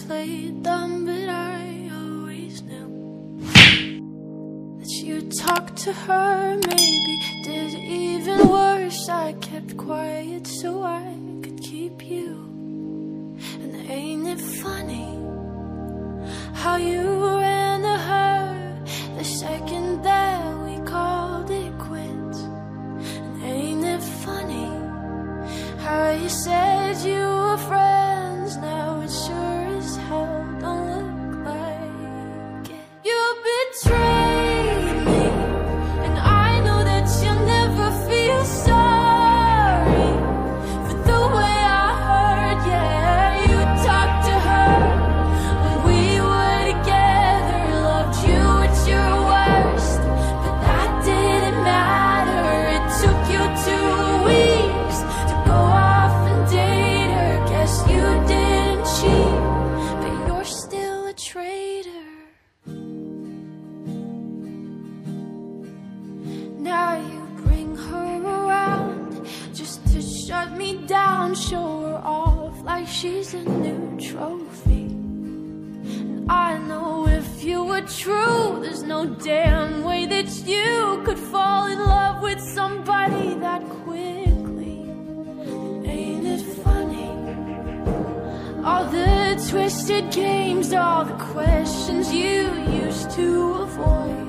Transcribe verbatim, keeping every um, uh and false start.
played dumb, but I always knew that you talked to her, maybe did even worse. I kept quiet so I could keep you. And ain't it funny how you ran to her the second that we called it quits? And ain't it funny how you said you were friends, now it sure as hell don't look like it. You betrayed me, and I know that you'll never feel sorry for the way I hurt. Yeah, you talked to her when we were together, loved you at your worst, but that didn't matter. It took you two weeks to go off and date her. Guess you didn't cheat, but you're still a traitor. Now you bring her around just to shut me down, show her off like she's a new trophy. And I know if you were true, there's no damn way that you could fall in love with somebody that quickly. Ain't it funny? All the twisted games, all the questions you used to avoid.